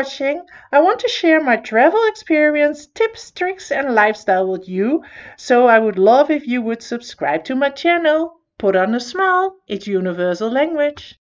watching. I want to share my travel experience, tips, tricks, and lifestyle with you, so I would love if you would subscribe to my channel. Put on a smile, it's universal language.